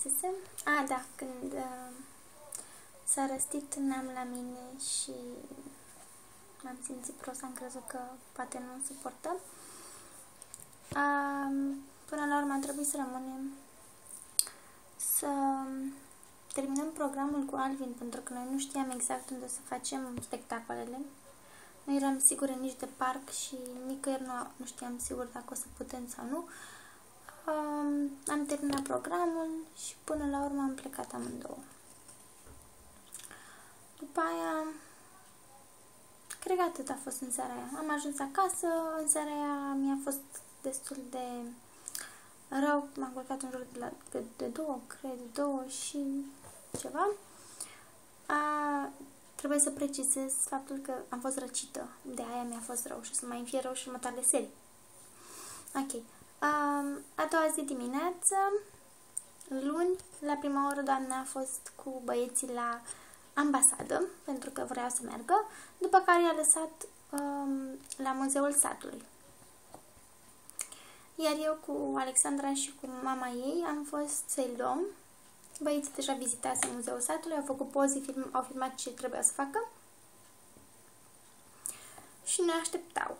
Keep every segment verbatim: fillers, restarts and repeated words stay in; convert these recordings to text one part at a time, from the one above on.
povestisem? A, da, când uh, s-a răstit neam la mine și m-am simțit prost, am crezut că poate nu suportăm. Uh, până la urmă a trebuit să rămânem să terminăm programul cu Alvin, pentru că noi nu știam exact unde să facem spectacolele. Nu eram sigură nici de parc și nicăieri nu, nu știam sigur dacă o să putem sau nu. Um, am terminat programul și până la urmă am plecat amândouă. După aia, cred că atât a fost în seara aia. Am ajuns acasă, în seara aia mi-a fost destul de rău. M-am culcat în jur de, la, de, de două, cred, două și ceva. A, trebuie să precizez faptul că am fost răcită. De aia mi-a fost rău și o să mai îmi fie rău și următoarele serii. Ok. Um, a doua zi dimineață, luni, la prima oră, doamna a fost cu băieții la ambasadă, pentru că vreau să meargă, după care i-a lăsat um, la Muzeul Satului. Iar eu cu Alexandra și cu mama ei am fost să-i luăm. Băieții deja vizitase Muzeul Satului, au făcut poze, film, au filmat ce trebuia să facă și ne așteptau.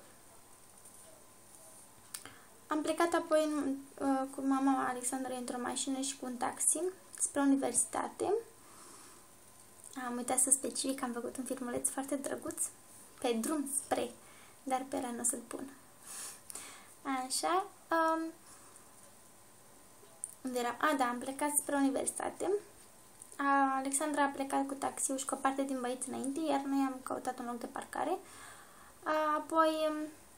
Am plecat apoi în, uh, cu mama Alexandra într-o mașină și cu un taxi spre universitate. Am uitat să specific, am făcut un filmuleț foarte drăguț pe drum spre, dar pe ăla nu o să-l pun. Așa. Um, unde era? A, da, am plecat spre universitate. A, Alexandra a plecat cu taxiul și cu o parte din băieți înainte, iar noi am căutat un loc de parcare. A, apoi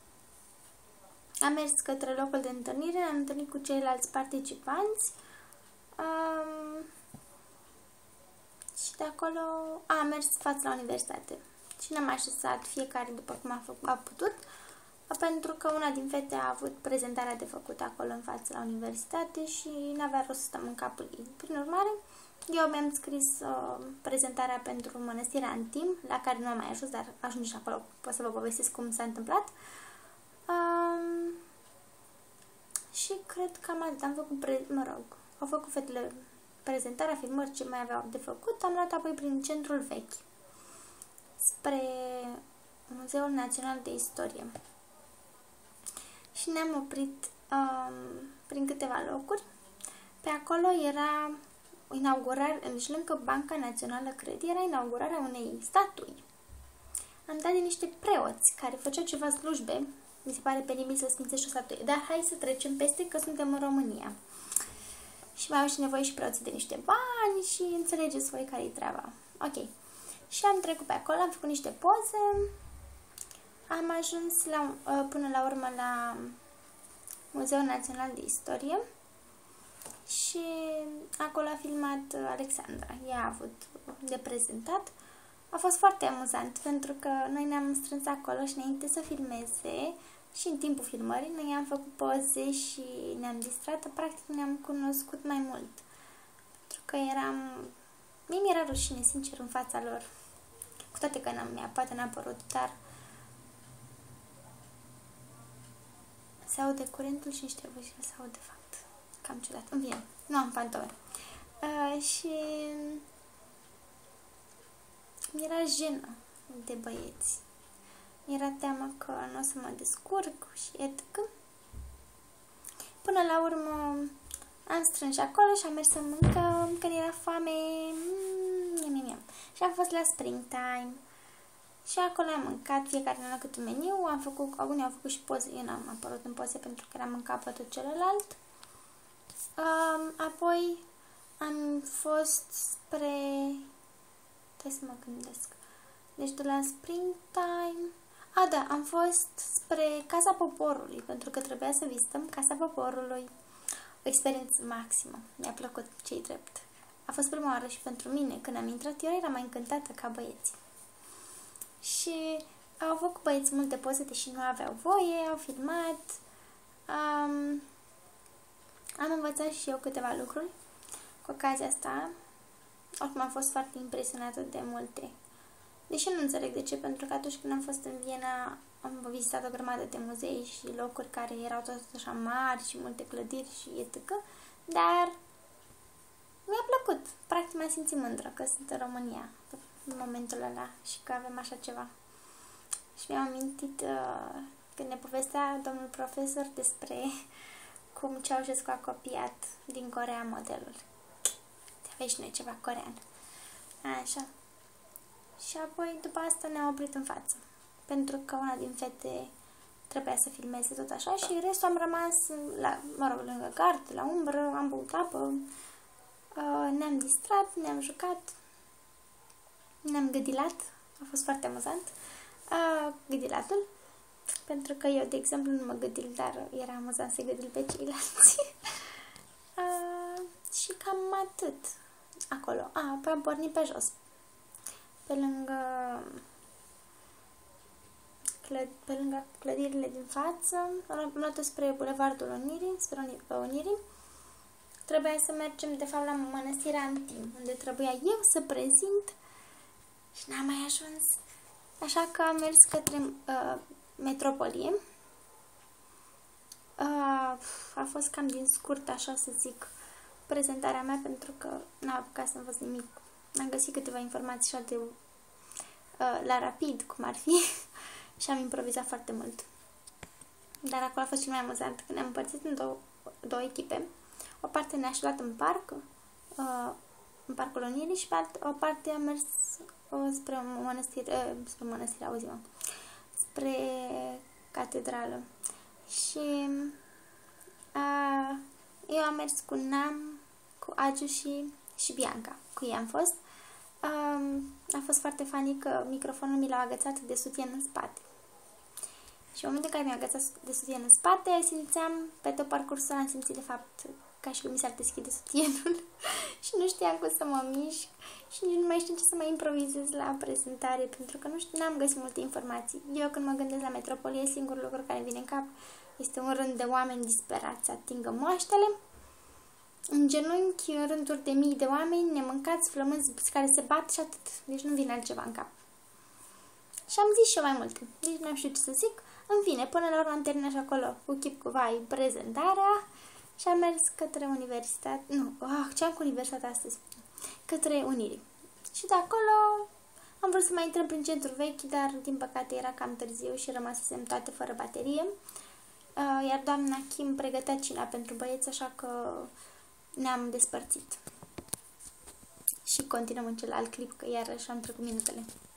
am mers către locul de întâlnire, am întâlnit cu ceilalți participanți um, și de acolo a, am mers față la universitate și ne-am așezat fiecare după cum a, a putut, pentru că una din fete a avut prezentarea de făcut acolo în față la universitate și n-avea rost să stăm în capul ei. Prin urmare, eu mi-am scris uh, prezentarea pentru Mănăstirea Antim, la care nu am mai ajuns, dar ajungi acolo, pot să vă povestesc cum s-a întâmplat. Um, și cred că am atât. Am făcut, pre mă rog, au făcut fetele prezentarea, filmări, ce mai aveau de făcut. Am luat apoi prin centrul vechi, spre Muzeul Național de Istorie. Și ne-am oprit um, prin câteva locuri. Pe acolo era inaugurare, deci lângă Banca Națională, cred, era inaugurarea unei statui. Am dat de niște preoți care făceau ceva slujbe. Mi se pare penibil să sfințești o statuie, dar hai să trecem peste că suntem în România. Și mai au și nevoie și preoții de niște bani și înțelegeți voi care-i treaba. Ok. Și am trecut pe acolo, am făcut niște poze. Am ajuns la, până la urmă la Muzeul Național de Istorie și acolo a filmat Alexandra. Ea a avut de prezentat. A fost foarte amuzant pentru că noi ne-am strâns acolo și înainte să filmeze și în timpul filmării noi am făcut poze și ne-am distrat, practic ne-am cunoscut mai mult. Pentru că eram... Mie mi-era rușine, sincer, în fața lor. Cu toate că n-am, poate n-a părut, dar... Se aude curentul și niște voci se aude de fapt. Cam ciudat. În fine, nu am fantome. Uh, și... Mi-era jenă de băieți. Mi-era teamă că nu o să mă descurc și etcetera. Până la urmă am strâns acolo și am mers să mâncăm, când era foame. Mm, și am fost la Springtime. Și acolo am mâncat, fiecare ne-a luat cât un meniu, am făcut, unii au făcut și poze, eu n-am apărut în poze pentru că eram în capătul celălalt. Um, apoi am fost spre... Trebuie să mă gândesc. Deci de la Springtime... A, da, am fost spre Casa Poporului, pentru că trebuia să vizităm Casa Poporului. O experiență maximă. Mi-a plăcut, ce-i drept. A fost prima oară și pentru mine. Când am intrat, eu eram mai încântată ca băieții. Și au făcut băieți multe poze, deși nu aveau voie, au filmat. Um, am învățat și eu câteva lucruri cu ocazia asta. Oricum am fost foarte impresionată de multe. Deși nu înțeleg de ce, pentru că atunci când am fost în Viena am vizitat o grămadă de muzee și locuri care erau tot așa mari și multe clădiri și etcetera. Dar plăcut. Practic m-am simțit mândră că sunt în România în momentul ăla și că avem așa ceva. Și mi-am amintit uh, când ne povestea domnul profesor despre cum Ceaușescu a copiat din Coreea modelul. Aveai și noi ceva corean. Așa. Și apoi după asta ne-am oprit în față. Pentru că una din fete trebuia să filmeze tot așa și restul am rămas la, mă rog, lângă gard, la umbră, am băut apă, uh, ne-am distrat, ne-am jucat, ne-am gâdilat, a fost foarte amuzant, uh, gâdilatul, pentru că eu, de exemplu, nu mă gâdil, dar era amuzant să gâdil pe ceilalți. uh, și cam atât acolo. A, apoi am pornit pe jos, pe lângă pe lângă clădirile din față, am luat-o spre Bulevardul Unirii, spre Unirii. Trebuia să mergem, de fapt, la Mănăstirea Antim, unde trebuia eu să prezint și n-am mai ajuns. Așa că am mers către uh, Metropolie. Uh, a fost cam din scurt, așa să zic, prezentarea mea, pentru că n-am apucat să învăț nimic. Am găsit câteva informații așa de uh, la rapid, cum ar fi. Și am improvizat foarte mult. Dar acolo a fost cel mai amuzant, când ne-am împărțit în două, două echipe. O parte ne-a așezat în parc, uh, în Parcul Unirii, și pe alt, o parte am mers uh, spre mănăstire, uh, spre mănăstire, auzi-mă, spre catedrală. Și uh, eu am mers cu Nam, cu Agiu și, și Bianca. Cu ei am fost. Uh, a fost foarte funny că microfonul mi l-a agățat de sutien în spate. Și în momentul în care mi-a agățat de sutien în spate, simțeam, pe tot parcursul am simțit de fapt ca și cum mi s-ar deschide sutienul și nu știam cum să mă mișc și nici nu mai știu ce să mai improvizez la prezentare, pentru că nu știu, n-am găsit multe informații. Eu când mă gândesc la Metropolie, singurul lucru care vine în cap este un rând de oameni disperați să atingă moaștele, în genunchi, în rânduri de mii de oameni, nemâncați, flămânzi care se bat și atât. Deci nu vine altceva în cap. Și am zis și eu mai multe. Deci nu știu ce să zic. În fine, până la urmă am terminat și acolo cu chip cu vai prezentarea și am mers către universitate. Nu, ah, ce am cu universitatea astăzi? Către Unirii. Și de acolo am vrut să mai intrăm prin centru vechi, dar din păcate era cam târziu și rămasesem toate fără baterie. Iar doamna Kim pregătea cina pentru băieți, așa că ne-am despărțit. Și continuăm în celălalt clip, că iarăși am trecut minutele.